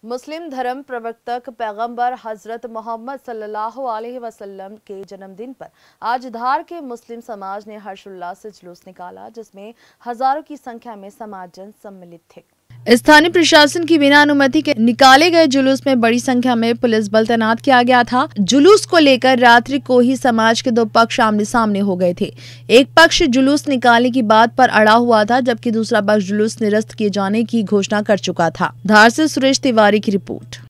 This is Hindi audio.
मुस्लिम धर्म प्रवर्तक पैगंबर हजरत मोहम्मद सल्लल्लाहु अलैहि वसल्लम के जन्मदिन पर आज धार के मुस्लिम समाज ने हर्षोल्लास से जुलूस निकाला, जिसमें हजारों की संख्या में समाजजन सम्मिलित थे। स्थानीय प्रशासन की बिना अनुमति के निकाले गए जुलूस में बड़ी संख्या में पुलिस बल तैनात किया गया था। जुलूस को लेकर रात्रि को ही समाज के दो पक्ष आमने सामने हो गए थे। एक पक्ष जुलूस निकालने की बात पर अड़ा हुआ था, जबकि दूसरा पक्ष जुलूस निरस्त किए जाने की घोषणा कर चुका था। धार से सुरेश तिवारी की रिपोर्ट।